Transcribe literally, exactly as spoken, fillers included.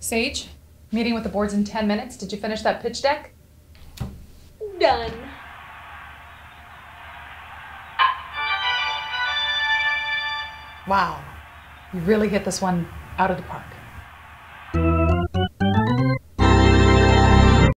Sage, meeting with the boards in ten minutes. Did you finish that pitch deck? Done. Wow, you really hit this one out of the park.